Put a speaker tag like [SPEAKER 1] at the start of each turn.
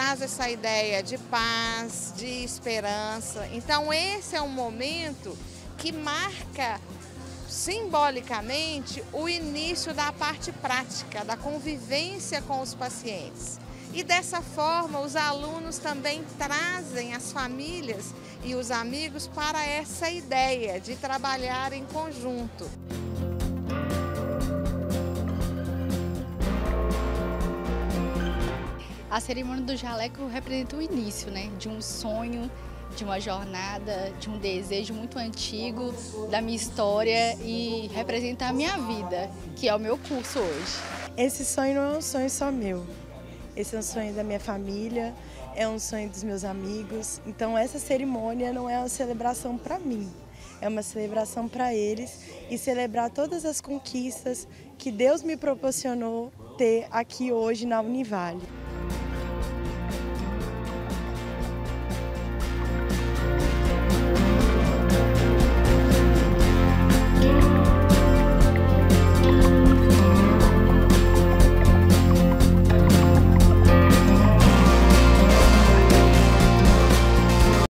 [SPEAKER 1] traz essa ideia de paz, de esperança. Então esse é um momento que marca simbolicamente o início da parte prática, da convivência com os pacientes. E dessa forma os alunos também trazem as famílias e os amigos para essa ideia de trabalhar em conjunto.
[SPEAKER 2] A cerimônia do jaleco representa o início, né, de um sonho, de uma jornada, de um desejo muito antigo da minha história e representa a minha vida, que é o meu curso hoje.
[SPEAKER 3] Esse sonho não é um sonho só meu. Esse é um sonho da minha família, é um sonho dos meus amigos. Então essa cerimônia não é uma celebração para mim, é uma celebração para eles e celebrar todas as conquistas que Deus me proporcionou ter aqui hoje na Univale.